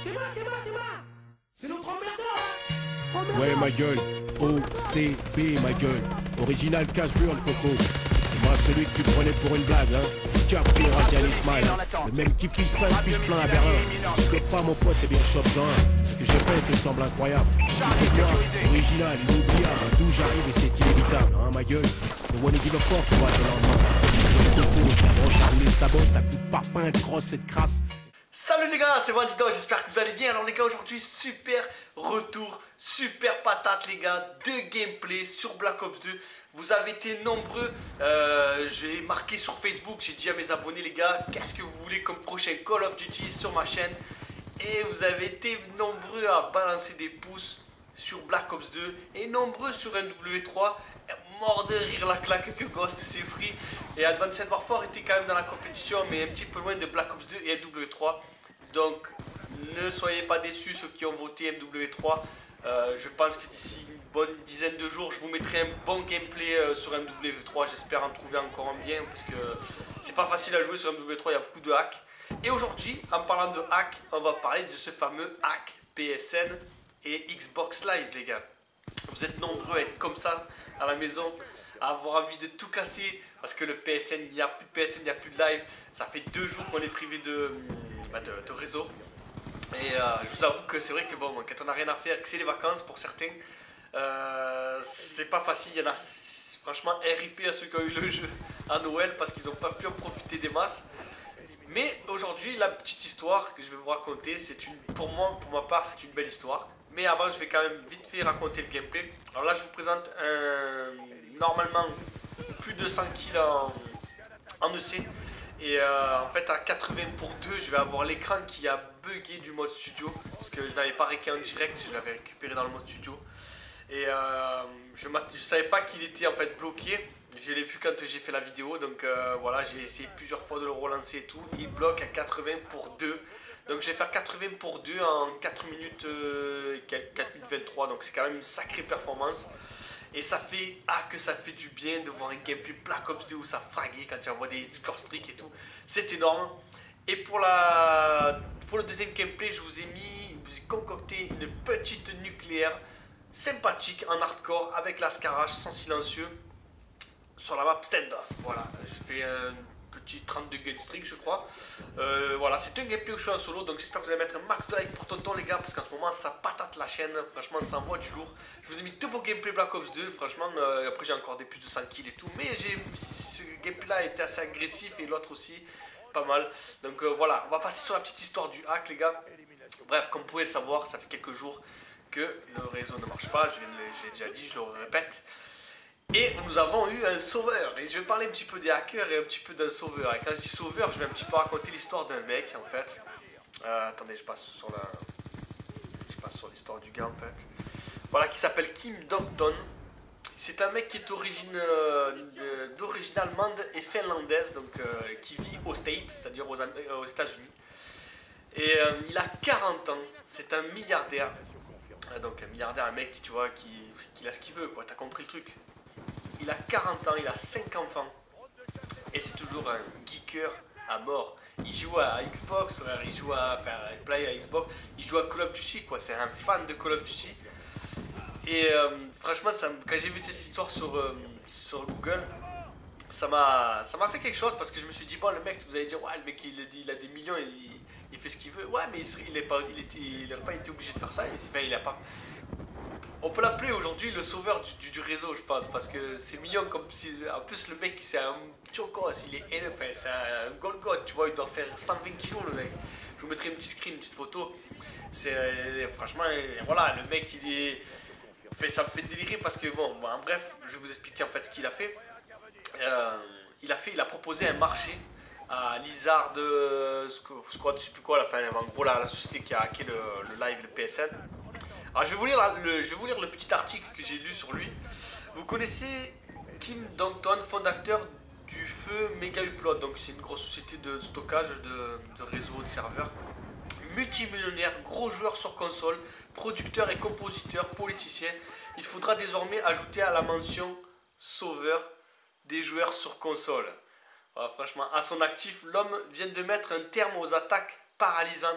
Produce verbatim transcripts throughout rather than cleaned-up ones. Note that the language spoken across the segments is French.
Théma, Théma, Théma. C'est notre emmerdeur. Ouais ma gueule, O C B ma gueule, original cache-burn Coco. C'est moi celui que tu prenais pour une blague, hein. Capri, Radial et Smile, le même qui fiche cinq piges plein à Berlin. Tu peux pas mon pote, eh bien chope un. Ce que j'ai fait te semble incroyable. C'est moi, original, inoubliable, d'où j'arrive et c'est inévitable, hein ma gueule. Le one give a fuck, moi c'est lendemain. Coco, ta branche, les sabots, ça coûte pas pain, grosse cette crasse. Salut les gars, c'est Bandito, j'espère que vous allez bien. Alors les gars, aujourd'hui super retour, super patate les gars, de gameplay sur Black Ops deux. Vous avez été nombreux, euh, j'ai marqué sur Facebook, j'ai dit à mes abonnés les gars, qu'est-ce que vous voulez comme prochain Call of Duty sur ma chaîne. Et vous avez été nombreux à balancer des pouces sur Black Ops deux et nombreux sur M W trois. Mort de rire la claque que Ghost c'est free. Et Advanced Warfare était quand même dans la compétition, mais un petit peu loin de Black Ops deux et M W trois. Donc ne soyez pas déçus ceux qui ont voté M W trois. euh, Je pense que d'ici une bonne dizaine de jours je vous mettrai un bon gameplay euh, sur M W trois. J'espère en trouver encore un bien, parce que c'est pas facile à jouer sur M W trois, il y a beaucoup de hacks. Et aujourd'hui, en parlant de hack, on va parler de ce fameux hack P S N et Xbox Live les gars. Vous êtes nombreux à être comme ça à la maison, à avoir envie de tout casser, parce que le P S N, il n'y a plus de P S N, il n'y a plus de live. Ça fait deux jours qu'on est privé de, bah de, de réseau. Et euh, je vous avoue que c'est vrai que bon, quand on n'a rien à faire, que c'est les vacances pour certains, euh, c'est pas facile. Il y en a franchement R I P à ceux qui ont eu le jeu à Noël parce qu'ils n'ont pas pu en profiter des masses. Mais aujourd'hui, la petite histoire que je vais vous raconter, c'est une, pour moi, pour ma part, c'est une belle histoire. Mais avant, je vais quand même vite fait raconter le gameplay. Alors là, je vous présente un, normalement plus de cent kills en, en E C. Et euh, en fait, à quatre-vingts pour deux, je vais avoir l'écran qui a bugué du mode studio. Parce que je n'avais pas récupéré en direct, je l'avais récupéré dans le mode studio. Et euh, je ne savais pas qu'il était en fait bloqué. Je l'ai vu quand j'ai fait la vidéo. Donc euh, voilà, j'ai essayé plusieurs fois de le relancer et tout. Il bloque à quatre-vingts pour deux. Donc je vais faire quatre-vingts pour deux en quatre minutes, euh, quatre minutes vingt-trois, donc c'est quand même une sacrée performance. Et ça fait, ah que ça fait du bien de voir un gameplay Black Ops deux où ça fraguait quand tu envoies des score streaks et tout. C'est énorme. Et pour, la, pour le deuxième gameplay, je vous ai mis, je vous ai concocté une petite nucléaire sympathique en hardcore avec la Scarage sans silencieux sur la map standoff. Voilà, je fais un petit trente-deux gun streak je crois. Euh, voilà, c'est un gameplay où je suis en solo, donc j'espère que vous allez mettre un max de like pour Tonton les gars, parce qu'en ce moment ça patate la chaîne, franchement ça envoie du lourd. Je vous ai mis deux beaux gameplay Black Ops deux, franchement, euh, après j'ai encore des plus de cent kills et tout, mais j'ai ce gameplay là était assez agressif et l'autre aussi pas mal. Donc euh, voilà, on va passer sur la petite histoire du hack les gars. Bref, comme vous pouvez le savoir, ça fait quelques jours que le réseau ne marche pas, je l'ai déjà dit, je le répète. Et nous avons eu un sauveur, et je vais parler un petit peu des hackers et un petit peu d'un sauveur. Et quand je dis sauveur, je vais un petit peu raconter l'histoire d'un mec en fait. Euh, attendez, je passe sur la, je passe sur l'histoire du gars en fait. Voilà, qui s'appelle Kim Dongton. C'est un mec qui est origine euh, d'origine allemande et finlandaise, donc euh, qui vit aux States, c'est-à-dire aux, aux États-Unis. Et euh, il a quarante ans. C'est un milliardaire. Euh, donc un milliardaire, un mec, tu vois, qui, qui a ce qu'il veut, quoi. T'as compris le truc. Il a quarante ans, il a cinq enfants. Et c'est toujours un geeker à mort. Il joue à Xbox, il joue à, enfin, il play à Xbox, il joue à Call of Duty, quoi. C'est un fan de Call of Duty. Et euh, franchement, ça, quand j'ai vu cette histoire sur, euh, sur Google, ça m'a ça m'a fait quelque chose, parce que je me suis dit, bon, le mec, vous allez dire, ouais, le mec, il, il a des millions, il, il fait ce qu'il veut. Ouais, mais il n'aurait pas, il était, il pas été obligé de faire ça. Il, enfin, il a pas... On peut l'appeler aujourd'hui le sauveur du, du, du réseau, je pense, parce que c'est mignon comme si... En plus, le mec, c'est un chocos, il est... Enfin, c'est un Golgoth, tu vois, il doit faire cent vingt kilos, le mec. Je vous mettrai une petite screen, une petite photo. C'est... Franchement, voilà, le mec, il est... Enfin, ça me fait délirer parce que, bon, bon, en bref, je vais vous expliquer en fait ce qu'il a fait. Euh, il a fait, il a proposé un marché à Lizard Squad, je sais plus quoi, la, enfin, en gros, la, la société qui a hacké le, le live, le P S N. Alors je vais vous lire le, je vais vous lire le petit article que j'ai lu sur lui. Vous connaissez Kim Dongton, fondateur du Feu Mega Upload, donc c'est une grosse société de stockage de, de réseaux, de serveurs. Multimillionnaire, gros joueur sur console, producteur et compositeur, politicien. Il faudra désormais ajouter à la mention sauveur des joueurs sur console. Voilà, franchement, à son actif, l'homme vient de mettre un terme aux attaques paralysantes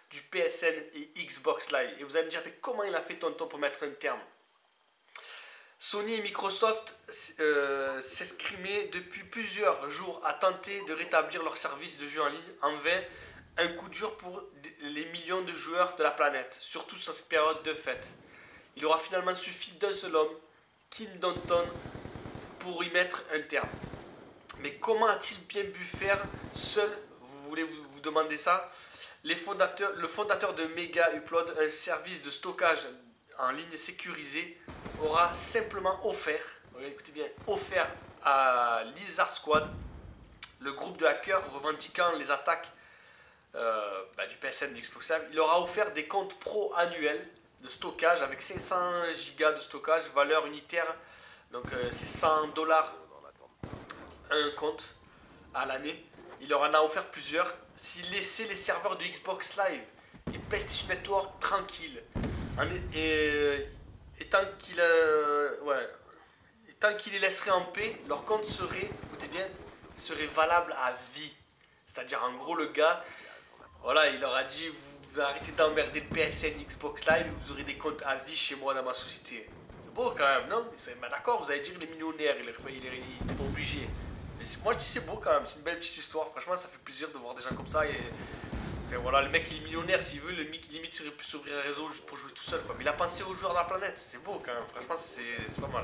du P S N et Xbox Live. Et vous allez me dire, mais comment il a fait Tonton pour mettre un terme? Sony et Microsoft euh, s'escrimaient depuis plusieurs jours à tenter de rétablir leur service de jeu en ligne, en vain, un coup dur pour les millions de joueurs de la planète, surtout sur cette période de fête. Il aura finalement suffi d'un seul homme, Kim Danton, pour y mettre un terme. Mais comment a-t-il bien pu faire seul? Vous voulez vous, vous demander ça? Les fondateurs, le fondateur de Mega Upload, un service de stockage en ligne sécurisé, aura simplement offert, écoutez bien, offert à Lizard Squad, le groupe de hackers revendiquant les attaques euh, bah, du P S N, du Xbox Live, il aura offert des comptes pro annuels de stockage avec cinq cents gigas de stockage, valeur unitaire, donc euh, c'est cent dollars un compte à l'année. Il leur en a offert plusieurs s'il laissait les serveurs de Xbox Live et PlayStation Network tranquilles. Et, et tant qu'il euh, ouais, et tant qu'il les laisserait en paix, leur compte serait, écoutez bien, serait valable à vie. C'est-à-dire en gros le gars, voilà, il leur a dit vous, vous arrêtez d'emmerder le P S N, Xbox Live, vous aurez des comptes à vie chez moi dans ma société. C'est beau quand même, non? Bah, d'accord, vous allez dire les millionnaires, il n'est pas obligé. Mais moi je dis c'est beau quand même, c'est une belle petite histoire. Franchement ça fait plaisir de voir des gens comme ça. Et, et voilà, le mec il est millionnaire, s'il veut, le mec limite il aurait pu s'ouvrir un réseau juste pour jouer tout seul quoi. Mais il a pensé aux joueurs de la planète, c'est beau quand même, franchement c'est pas mal.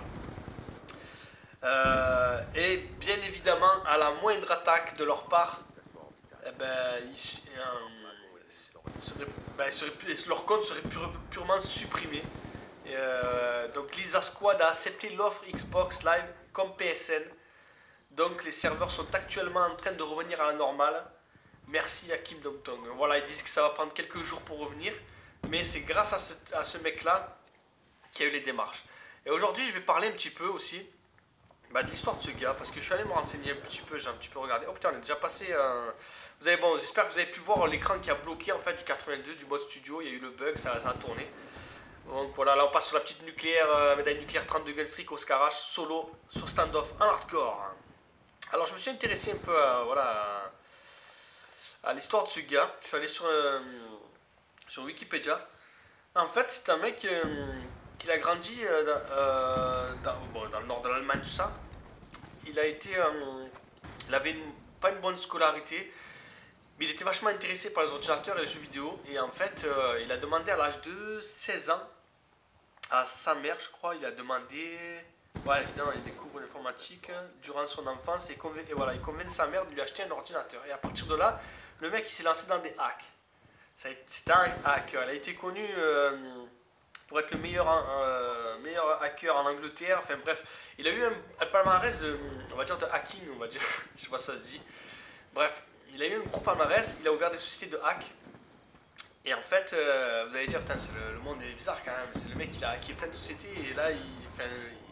Euh, et bien évidemment à la moindre attaque de leur part, eh ben, ils, euh, serait, ben, serait, leur compte serait pure, purement supprimé. Et, euh, donc Lizard Squad a accepté l'offre Xbox Live comme P S N. Donc les serveurs sont actuellement en train de revenir à la normale. Merci à Kim Dong-tong. Voilà, ils disent que ça va prendre quelques jours pour revenir. Mais c'est grâce à ce, à ce mec-là qu'il y a eu les démarches. Et aujourd'hui, je vais parler un petit peu aussi bah, de l'histoire de ce gars. Parce que je suis allé me renseigner un petit peu, j'ai un petit peu regardé. Oh putain, on est déjà passé... Euh... Vous avez, bon, j'espère que vous avez pu voir l'écran qui a bloqué en fait du quatre-vingt-deux, du mode studio. Il y a eu le bug, ça, ça a tourné. Donc voilà, là on passe sur la petite nucléaire, euh, médaille nucléaire trente-deux gunstreak Oscar H, solo, sur standoff en hardcore. Alors je me suis intéressé un peu à, voilà, à, à l'histoire de ce gars. Je suis allé sur, euh, sur Wikipédia. En fait c'est un mec euh, qui a grandi euh, dans, euh, dans, bon, dans le nord de l'Allemagne, tout ça. Il a été, euh, il avait une, pas une bonne scolarité, mais il était vachement intéressé par les ordinateurs et les jeux vidéo. Et en fait euh, il a demandé à l'âge de seize ans à sa mère, je crois, il a demandé... Ouais, évidemment, il découvre l'informatique durant son enfance et, convainc, et voilà, il convainc sa mère de lui acheter un ordinateur. Et à partir de là, le mec il s'est lancé dans des hacks. C'était un hacker. Il a été connu euh, pour être le meilleur, euh, meilleur hacker en Angleterre. Enfin bref, il a eu un, un palmarès de, on va dire, de hacking, on va dire. Je sais pas si ça se dit. Bref, il a eu un gros palmarès. Il a ouvert des sociétés de hack. Et en fait, euh, vous allez dire, le, le monde est bizarre quand même. C'est le mec qui a hacké plein de sociétés et là, il, enfin,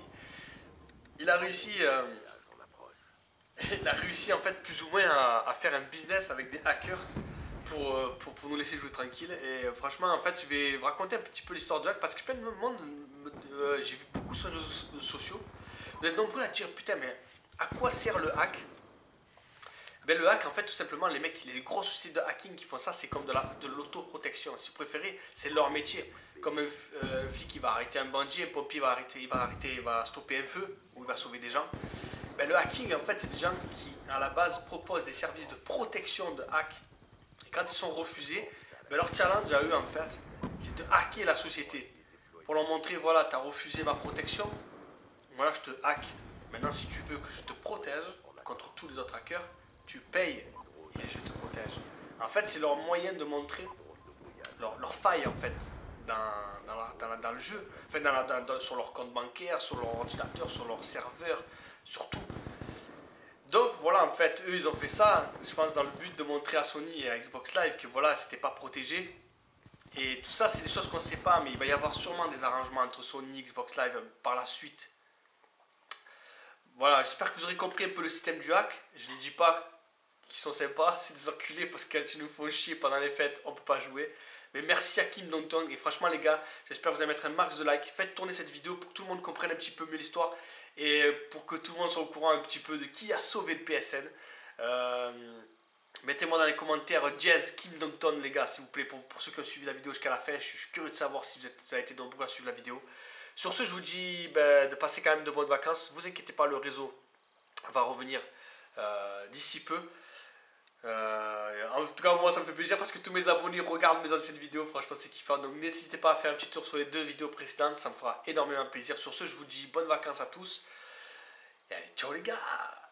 il, il a réussi, euh, il a réussi en fait plus ou moins à, à faire un business avec des hackers pour, pour, pour nous laisser jouer tranquille. Et euh, franchement, en fait, je vais vous raconter un petit peu l'histoire du hack parce que plein de monde, euh, j'ai vu beaucoup sur les réseaux sociaux. Vous êtes nombreux à dire, putain, mais à quoi sert le hack? Ben, le hack, en fait, tout simplement, les mecs, les grosses sociétés de hacking qui font ça, c'est comme de, la, de l'autoprotection. Si vous préférez, c'est leur métier. Comme un, euh, un flic qui va arrêter un bandit, un pompier va arrêter, il va arrêter, il va stopper un feu, ou il va sauver des gens. Ben, le hacking, en fait, c'est des gens qui, à la base, proposent des services de protection de hack. Et quand ils sont refusés, ben, leur challenge à eux, en fait, c'est de hacker la société. Pour leur montrer, voilà, tu as refusé ma protection, voilà, je te hack. Maintenant, si tu veux que je te protège contre tous les autres hackers, tu payes et je te protège. En fait, c'est leur moyen de montrer leur, leur faille en fait dans, dans, la, dans, la, dans le jeu, enfin, dans la, dans, dans, sur leur compte bancaire, sur leur ordinateur, sur leur serveur, surtout. Donc voilà, en fait, eux ils ont fait ça, je pense dans le but de montrer à Sony et à Xbox Live que voilà, c'était pas protégé. Et tout ça, c'est des choses qu'on ne sait pas, mais il va y avoir sûrement des arrangements entre Sony et Xbox Live par la suite. Voilà, j'espère que vous aurez compris un peu le système du hack. Je ne dis pas qu'ils sont sympas, c'est des enculés parce que quand ils nous font chier pendant les fêtes, on ne peut pas jouer. Mais merci à Kim Dong-tong et franchement les gars, j'espère que vous allez mettre un max de like. Faites tourner cette vidéo pour que tout le monde comprenne un petit peu mieux l'histoire et pour que tout le monde soit au courant un petit peu de qui a sauvé le P S N. Euh, Mettez-moi dans les commentaires Jazz, Kim Dongton les gars, s'il vous plaît, pour, pour ceux qui ont suivi la vidéo jusqu'à la fin. Je suis curieux de savoir si vous, êtes, vous avez été nombreux à suivre la vidéo. Sur ce, je vous dis ben, de passer quand même de bonnes vacances. Vous inquiétez pas, le réseau va revenir euh, d'ici peu. Euh, en tout cas, moi ça me fait plaisir parce que tous mes abonnés regardent mes anciennes vidéos. Franchement, c'est kiffant. Donc n'hésitez pas à faire un petit tour sur les deux vidéos précédentes. Ça me fera énormément plaisir. Sur ce, je vous dis bonnes vacances à tous. Et allez, ciao les gars!